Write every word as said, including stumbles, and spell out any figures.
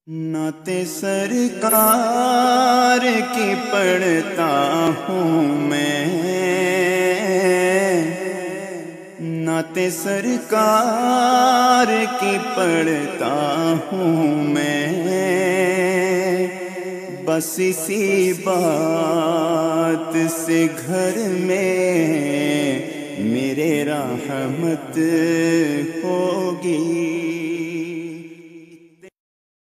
नाते सरकार की पढ़ता हूँ मैं, नाते सरकार की पढ़ता हूँ मैं। बस इसी बात से घर में मेरे रहमत होगी।